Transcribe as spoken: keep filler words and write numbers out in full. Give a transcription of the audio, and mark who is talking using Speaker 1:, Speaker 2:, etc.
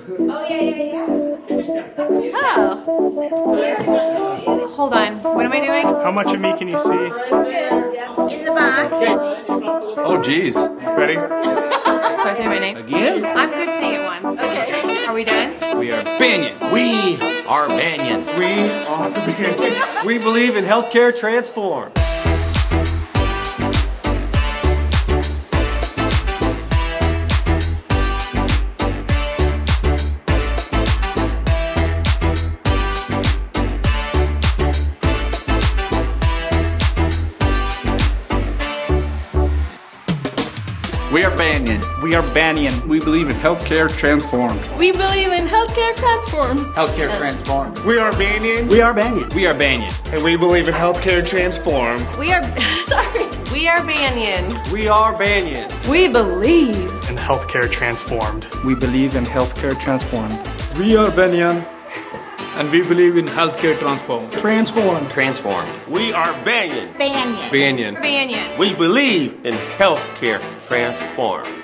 Speaker 1: Oh, yeah, yeah, yeah.
Speaker 2: Oh. Hold on. What am I doing?
Speaker 3: How much of me can you see?
Speaker 2: In the box.
Speaker 4: Oh, geez. Ready?
Speaker 2: So I say my name?
Speaker 4: Again?
Speaker 2: I'm good saying it once. Okay. Are we done?
Speaker 4: We are Banyan.
Speaker 5: We are Banyan.
Speaker 4: We are Banyan. We believe in healthcare transformed.
Speaker 5: We are Banyan.
Speaker 6: We are Banyan.
Speaker 7: We believe in healthcare transformed.
Speaker 8: We believe in healthcare transformed.
Speaker 5: Healthcare transformed.
Speaker 3: We are Banyan.
Speaker 7: We are Banyan.
Speaker 5: We are Banyan.
Speaker 3: And we believe in healthcare transformed.
Speaker 8: We are, sorry.
Speaker 2: We are Banyan.
Speaker 4: We are Banyan.
Speaker 8: We believe.
Speaker 3: And healthcare transformed.
Speaker 6: We believe in healthcare transformed.
Speaker 7: We are Banyan.
Speaker 6: And we believe in healthcare transformed.
Speaker 7: Transformed.
Speaker 5: Transformed.
Speaker 9: We are Banyan.
Speaker 2: Banyan.
Speaker 4: Banyan.
Speaker 2: Banyan.
Speaker 9: We believe in healthcare transformed.